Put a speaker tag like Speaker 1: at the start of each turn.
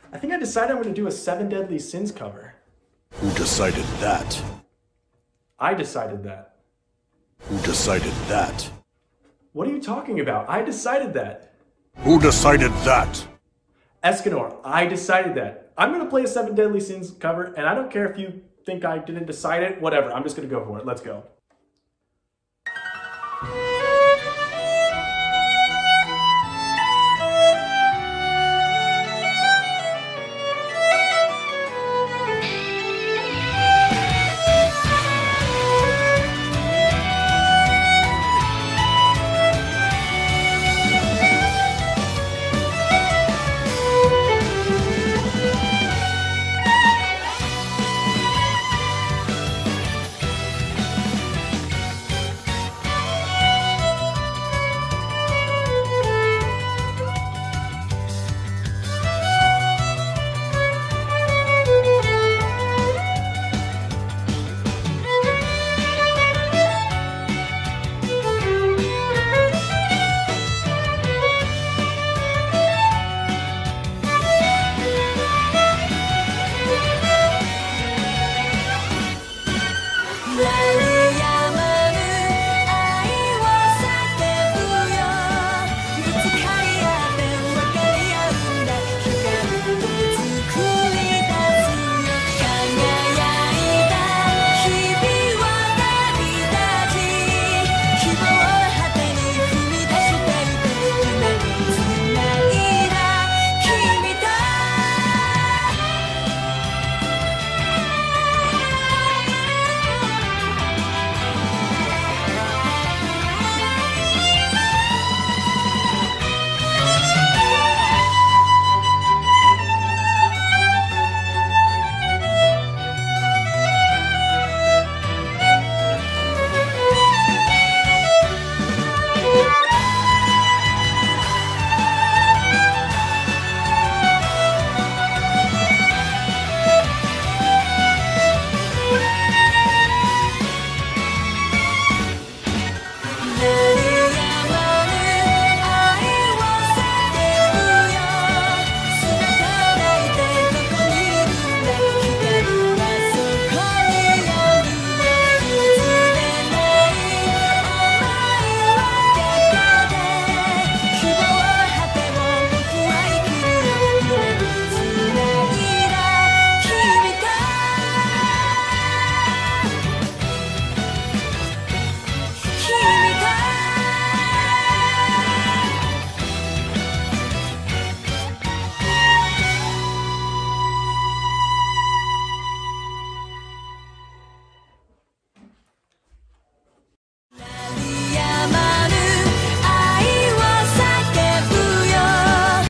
Speaker 1: I think I decided I'm going to do a 7 Deadly Sins cover.
Speaker 2: Who decided that?
Speaker 1: I decided that.
Speaker 2: Who decided that?
Speaker 1: What are you talking about? I decided that.
Speaker 2: Who decided that?
Speaker 1: Escanor, I decided that. I'm going to play a 7 Deadly Sins cover, and I don't care if you think I didn't decide it. Whatever, I'm just going to go for it. Let's go.